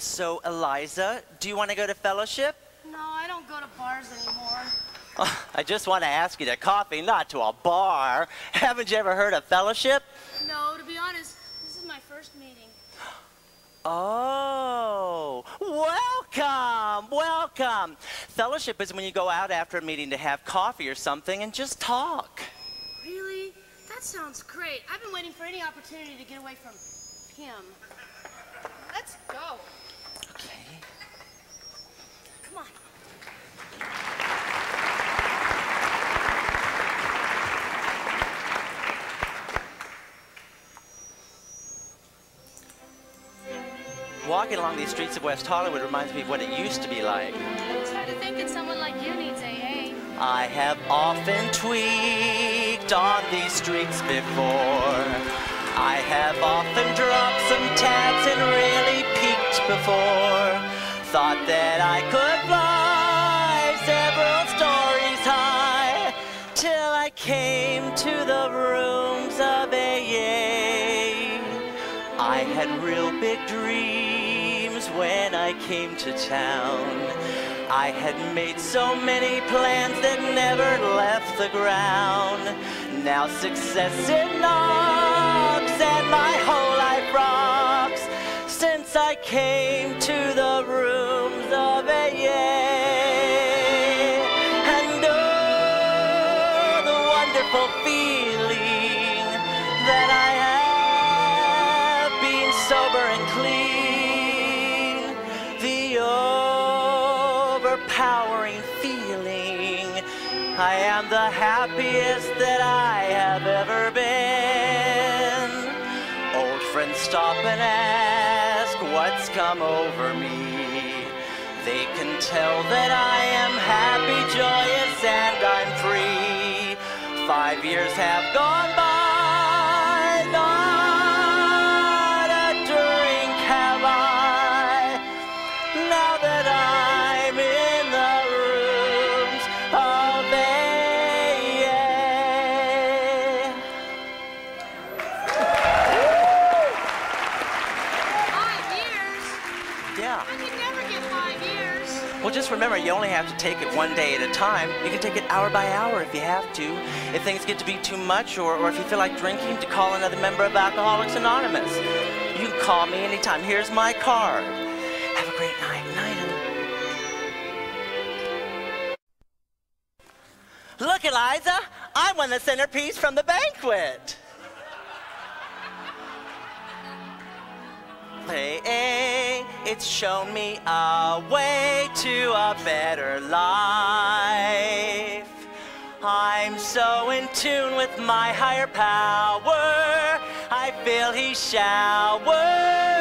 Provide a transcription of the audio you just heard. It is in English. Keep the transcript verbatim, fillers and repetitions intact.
So, Eliza, do you want to go to fellowship? No, I don't go to bars anymore. Oh, I just want to ask you to coffee, not to a bar. Haven't you ever heard of fellowship? No, to be honest, this is my first meeting. Oh, welcome, welcome. Fellowship is when you go out after a meeting to have coffee or something and just talk. Really? That sounds great. I've been waiting for any opportunity to get away from him. Let's go. Okay. Come on. Walking along these streets of West Hollywood reminds me of what it used to be like. It's hard to think that someone like you needs A A. I have often tweaked on these streets before. I have often dropped some tabs and really peaked before. Thought that I could fly several stories high till I came to the rooms of A A. I had real big dreams when I came to town. I had made so many plans that never left the ground. Now success it knocks and my whole life rocks since I came to the rooms of A A. And oh, the wonderful feeling that I have being sober and clean, the overpowering feeling I am the happiest that I have ever been. Old friends stop and ask what's come over me. They can tell that I am happy, joyous, and I'm free. Five years have gone by, not a drink have I. Now that I'm in the rooms of A A. Five years? Yeah. I could never get five years. Well, just remember, you only have to take it one day at a time. You can take it hour by hour if you have to. If things get to be too much, or, or if you feel like drinking, to call another member of Alcoholics Anonymous. You can call me anytime. Here's my card. Have a great night. Night. Look, Eliza, I won the centerpiece from the banquet. A A, it's shown me a way to a better life. I'm so in tune with my higher power, I feel he showers